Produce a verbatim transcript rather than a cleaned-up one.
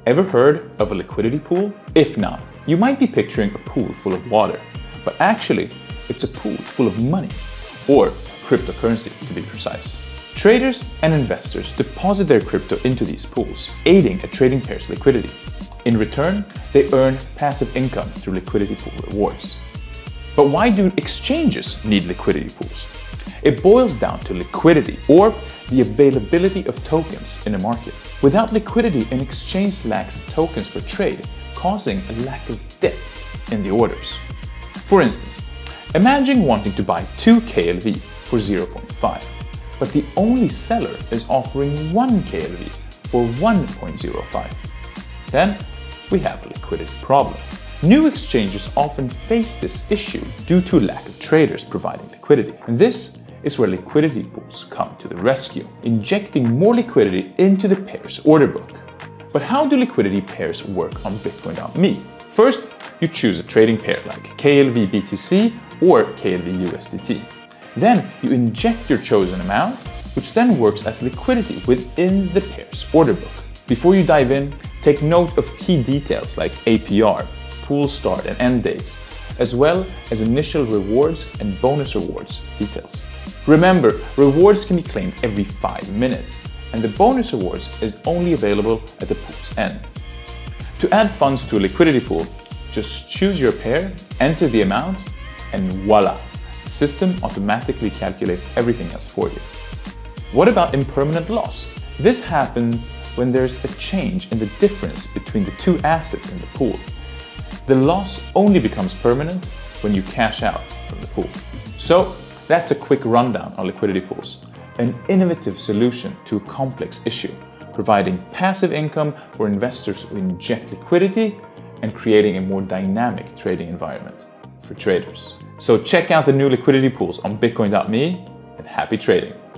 Ever heard of a liquidity pool? If not, you might be picturing a pool full of water, but actually it's a pool full of money, or cryptocurrency to be precise. Traders and investors deposit their crypto into these pools, aiding a trading pair's liquidity. In return, they earn passive income through liquidity pool rewards. But why do exchanges need liquidity pools? It boils down to liquidity, or the availability of tokens in a market. Without liquidity, an exchange lacks tokens for trade, causing a lack of depth in the orders. For instance, imagine wanting to buy two K L V for zero point five, but the only seller is offering one K L V for one point zero five. Then we have a liquidity problem. New exchanges often face this issue due to a lack of traders providing liquidity. And this is where liquidity pools come to the rescue, injecting more liquidity into the pair's order book. But how do liquidity pairs work on Bitcoin dot me? First, you choose a trading pair like K L V B T C or K L V U S D T. Then you inject your chosen amount, which then works as liquidity within the pair's order book. Before you dive in, take note of key details like A P R, pool start and end dates, as well as initial rewards and bonus rewards details. Remember, rewards can be claimed every five minutes, and the bonus rewards is only available at the pool's end. To add funds to a liquidity pool, just choose your pair, enter the amount, and voila! The system automatically calculates everything else for you. What about impermanent loss? This happens when there's a change in the difference between the two assets in the pool. The loss only becomes permanent when you cash out from the pool. So that's a quick rundown on liquidity pools, an innovative solution to a complex issue, providing passive income for investors who inject liquidity and creating a more dynamic trading environment for traders. So check out the new liquidity pools on Bitcoin dot me and happy trading.